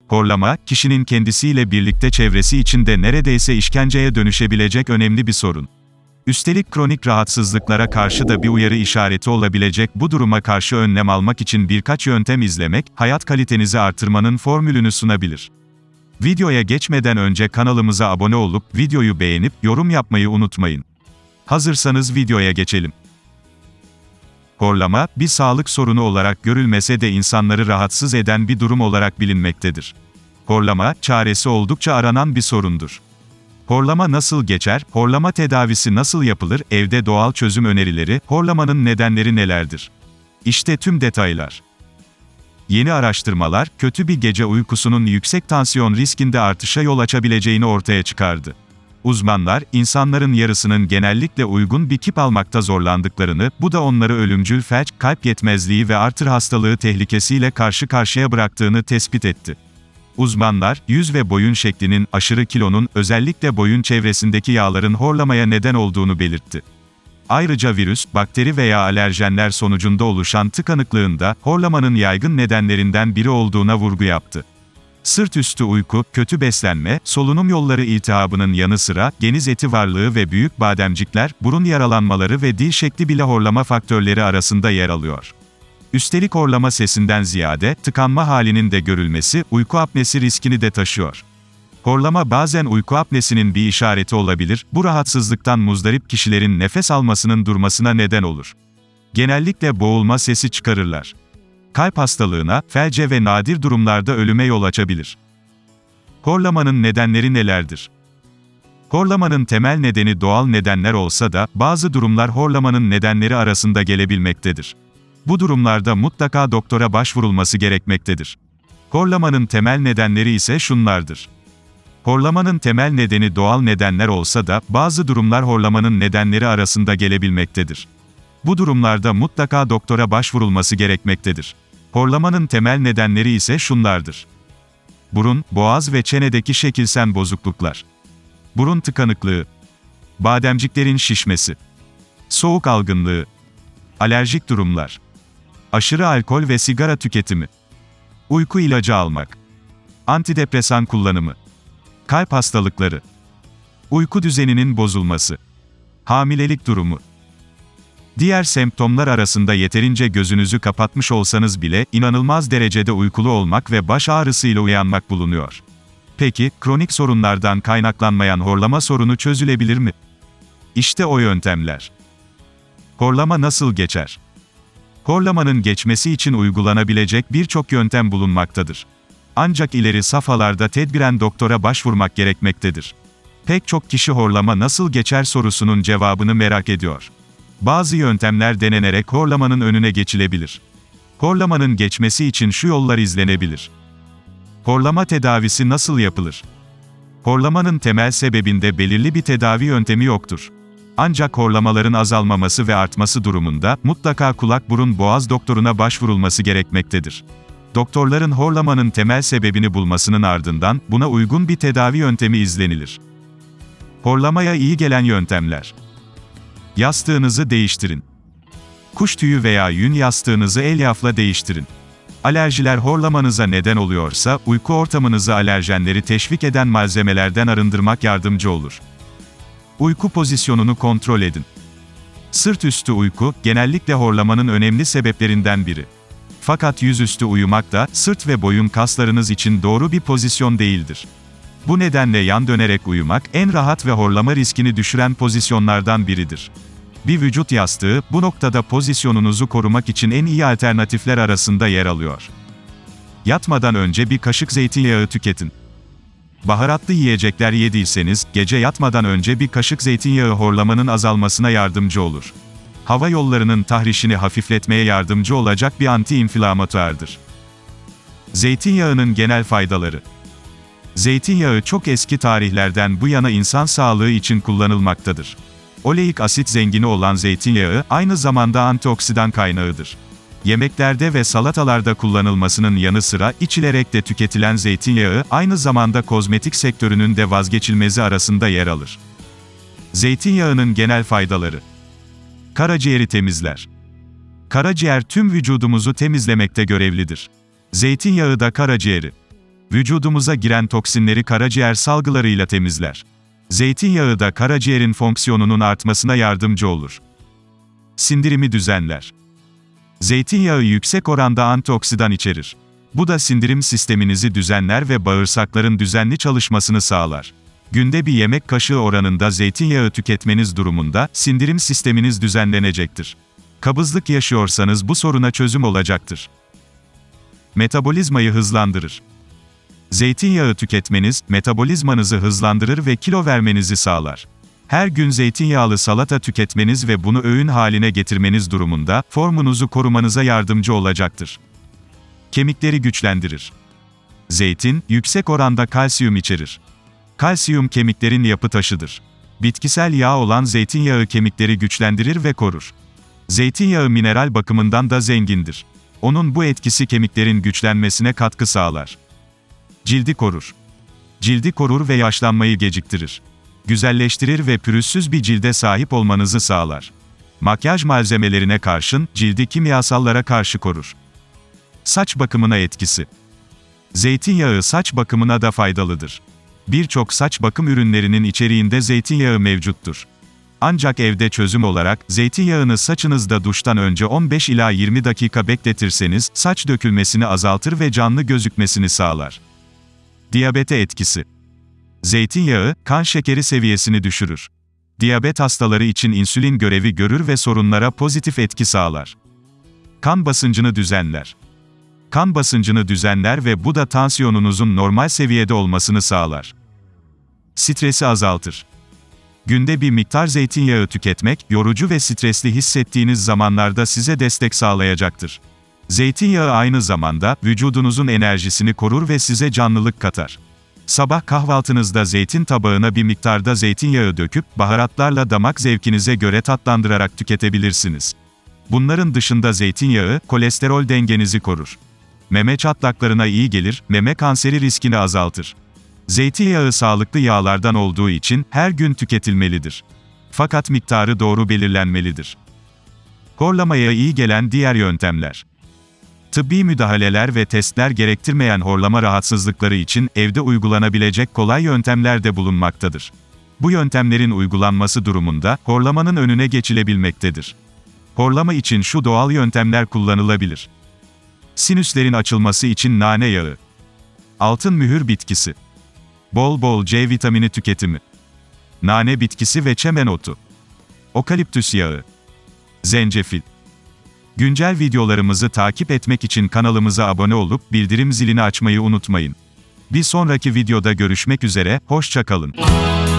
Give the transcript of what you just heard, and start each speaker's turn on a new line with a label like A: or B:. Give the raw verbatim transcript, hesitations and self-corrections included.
A: Horlama, kişinin kendisiyle birlikte çevresi için de neredeyse işkenceye dönüşebilecek önemli bir sorun. Üstelik kronik rahatsızlıklara karşı da bir uyarı işareti olabilecek bu duruma karşı önlem almak için birkaç yöntem izlemek, hayat kalitenizi artırmanın formülünü sunabilir. Videoya geçmeden önce kanalımıza abone olup, videoyu beğenip, yorum yapmayı unutmayın. Hazırsanız videoya geçelim. Horlama, bir sağlık sorunu olarak görülmese de insanları rahatsız eden bir durum olarak bilinmektedir. Horlama, çaresi oldukça aranan bir sorundur. Horlama nasıl geçer, horlama tedavisi nasıl yapılır, evde doğal çözüm önerileri, horlamanın nedenleri nelerdir? İşte tüm detaylar. Yeni araştırmalar, kötü bir gece uykusunun yüksek tansiyon riskinde artışa yol açabileceğini ortaya çıkardı. Uzmanlar, insanların yarısının genellikle uygun bir kip almakta zorlandıklarını, bu da onları ölümcül felç, kalp yetmezliği ve arter hastalığı tehlikesiyle karşı karşıya bıraktığını tespit etti. Uzmanlar, yüz ve boyun şeklinin, aşırı kilonun, özellikle boyun çevresindeki yağların horlamaya neden olduğunu belirtti. Ayrıca virüs, bakteri veya alerjenler sonucunda oluşan tıkanıklığın da, horlamanın yaygın nedenlerinden biri olduğuna vurgu yaptı. Sırt üstü uyku, kötü beslenme, solunum yolları iltihabının yanı sıra, geniz eti varlığı ve büyük bademcikler, burun yaralanmaları ve dil şekli bile horlama faktörleri arasında yer alıyor. Üstelik horlama sesinden ziyade, tıkanma halinin de görülmesi, uyku apnesi riskini de taşıyor. Horlama bazen uyku apnesinin bir işareti olabilir, bu rahatsızlıktan muzdarip kişilerin nefes almasının durmasına neden olur. Genellikle boğulma sesi çıkarırlar. Kalp hastalığına, felce ve nadir durumlarda ölüme yol açabilir. Horlamanın nedenleri nelerdir? Horlamanın temel nedeni doğal nedenler olsa da, bazı durumlar horlamanın nedenleri arasında gelebilmektedir. Bu durumlarda mutlaka doktora başvurulması gerekmektedir. Horlamanın temel nedenleri ise şunlardır. Horlamanın temel nedeni doğal nedenler olsa da, bazı durumlar horlamanın nedenleri arasında gelebilmektedir. Bu durumlarda mutlaka doktora başvurulması gerekmektedir. Horlamanın temel nedenleri ise şunlardır. Burun, boğaz ve çenedeki şekilsel bozukluklar. Burun tıkanıklığı. Bademciklerin şişmesi. Soğuk algınlığı. Alerjik durumlar. Aşırı alkol ve sigara tüketimi. Uyku ilacı almak. Antidepresan kullanımı. Kalp hastalıkları. Uyku düzeninin bozulması. Hamilelik durumu. Diğer semptomlar arasında yeterince gözünüzü kapatmış olsanız bile, inanılmaz derecede uykulu olmak ve baş ağrısıyla uyanmak bulunuyor. Peki, kronik sorunlardan kaynaklanmayan horlama sorunu çözülebilir mi? İşte o yöntemler. Horlama nasıl geçer? Horlamanın geçmesi için uygulanabilecek birçok yöntem bulunmaktadır. Ancak ileri safhalarda tedbiren doktora başvurmak gerekmektedir. Pek çok kişi horlama nasıl geçer sorusunun cevabını merak ediyor. Bazı yöntemler denenerek horlamanın önüne geçilebilir. Horlamanın geçmesi için şu yollar izlenebilir. Horlama tedavisi nasıl yapılır? Horlamanın temel sebebinde belirli bir tedavi yöntemi yoktur. Ancak horlamaların azalmaması ve artması durumunda, mutlaka kulak-burun-boğaz doktoruna başvurulması gerekmektedir. Doktorların horlamanın temel sebebini bulmasının ardından, buna uygun bir tedavi yöntemi izlenilir. Horlamaya iyi gelen yöntemler. Yastığınızı değiştirin. Kuş tüyü veya yün yastığınızı elyafla değiştirin. Alerjiler horlamanıza neden oluyorsa, uyku ortamınızı alerjenleri teşvik eden malzemelerden arındırmak yardımcı olur. Uyku pozisyonunu kontrol edin. Sırt üstü uyku, genellikle horlamanın önemli sebeplerinden biri. Fakat yüzüstü uyumak da, sırt ve boyun kaslarınız için doğru bir pozisyon değildir. Bu nedenle yan dönerek uyumak, en rahat ve horlama riskini düşüren pozisyonlardan biridir. Bir vücut yastığı, bu noktada pozisyonunuzu korumak için en iyi alternatifler arasında yer alıyor. Yatmadan önce bir kaşık zeytinyağı tüketin. Baharatlı yiyecekler yediyseniz, gece yatmadan önce bir kaşık zeytinyağı horlamanın azalmasına yardımcı olur. Hava yollarının tahrişini hafifletmeye yardımcı olacak bir anti-inflamatuardır. Zeytinyağının genel faydaları. Zeytinyağı çok eski tarihlerden bu yana insan sağlığı için kullanılmaktadır. Oleik asit zengini olan zeytinyağı, aynı zamanda antioksidan kaynağıdır. Yemeklerde ve salatalarda kullanılmasının yanı sıra, içilerek de tüketilen zeytinyağı, aynı zamanda kozmetik sektörünün de vazgeçilmezi arasında yer alır. Zeytinyağının genel faydaları. Karaciğeri temizler. Karaciğer tüm vücudumuzu temizlemekte görevlidir. Zeytinyağı da karaciğeri. Vücudumuza giren toksinleri karaciğer salgılarıyla temizler. Zeytinyağı da karaciğerin fonksiyonunun artmasına yardımcı olur. Sindirimi düzenler. Zeytinyağı yüksek oranda antioksidan içerir. Bu da sindirim sisteminizi düzenler ve bağırsakların düzenli çalışmasını sağlar. Günde bir yemek kaşığı oranında zeytinyağı tüketmeniz durumunda, sindirim sisteminiz düzenlenecektir. Kabızlık yaşıyorsanız bu soruna çözüm olacaktır. Metabolizmayı hızlandırır. Zeytinyağı tüketmeniz, metabolizmanızı hızlandırır ve kilo vermenizi sağlar. Her gün zeytinyağlı salata tüketmeniz ve bunu öğün haline getirmeniz durumunda, formunuzu korumanıza yardımcı olacaktır. Kemikleri güçlendirir. Zeytin, yüksek oranda kalsiyum içerir. Kalsiyum kemiklerin yapı taşıdır. Bitkisel yağ olan zeytinyağı kemikleri güçlendirir ve korur. Zeytinyağı mineral bakımından da zengindir. Onun bu etkisi kemiklerin güçlenmesine katkı sağlar. Cildi korur. Cildi korur ve yaşlanmayı geciktirir. Güzelleştirir ve pürüzsüz bir cilde sahip olmanızı sağlar. Makyaj malzemelerine karşın, cildi kimyasallara karşı korur. Saç bakımına etkisi. Zeytinyağı saç bakımına da faydalıdır. Birçok saç bakım ürünlerinin içeriğinde zeytinyağı mevcuttur. Ancak evde çözüm olarak, zeytinyağını saçınızda duştan önce on beş ila yirmi dakika bekletirseniz, saç dökülmesini azaltır ve canlı gözükmesini sağlar. Diyabete etkisi. Zeytinyağı, kan şekeri seviyesini düşürür. Diyabet hastaları için insülin görevi görür ve sorunlara pozitif etki sağlar. Kan basıncını düzenler. Kan basıncını düzenler ve bu da tansiyonunuzun normal seviyede olmasını sağlar. Stresi azaltır. Günde bir miktar zeytinyağı tüketmek, yorucu ve stresli hissettiğiniz zamanlarda size destek sağlayacaktır. Zeytinyağı aynı zamanda, vücudunuzun enerjisini korur ve size canlılık katar. Sabah kahvaltınızda zeytin tabağına bir miktarda zeytinyağı döküp, baharatlarla damak zevkinize göre tatlandırarak tüketebilirsiniz. Bunların dışında zeytinyağı, kolesterol dengenizi korur. Meme çatlaklarına iyi gelir, meme kanseri riskini azaltır. Zeytinyağı sağlıklı yağlardan olduğu için, her gün tüketilmelidir. Fakat miktarı doğru belirlenmelidir. Horlamaya iyi gelen diğer yöntemler. Tıbbi müdahaleler ve testler gerektirmeyen horlama rahatsızlıkları için, evde uygulanabilecek kolay yöntemler de bulunmaktadır. Bu yöntemlerin uygulanması durumunda, horlamanın önüne geçilebilmektedir. Horlama için şu doğal yöntemler kullanılabilir. Sinüslerin açılması için nane yağı. Altın mühür bitkisi. Bol bol C vitamini tüketimi. Nane bitkisi ve çemen otu. Okaliptüs yağı. Zencefil. Güncel videolarımızı takip etmek için kanalımıza abone olup bildirim zilini açmayı unutmayın. Bir sonraki videoda görüşmek üzere, hoşça kalın.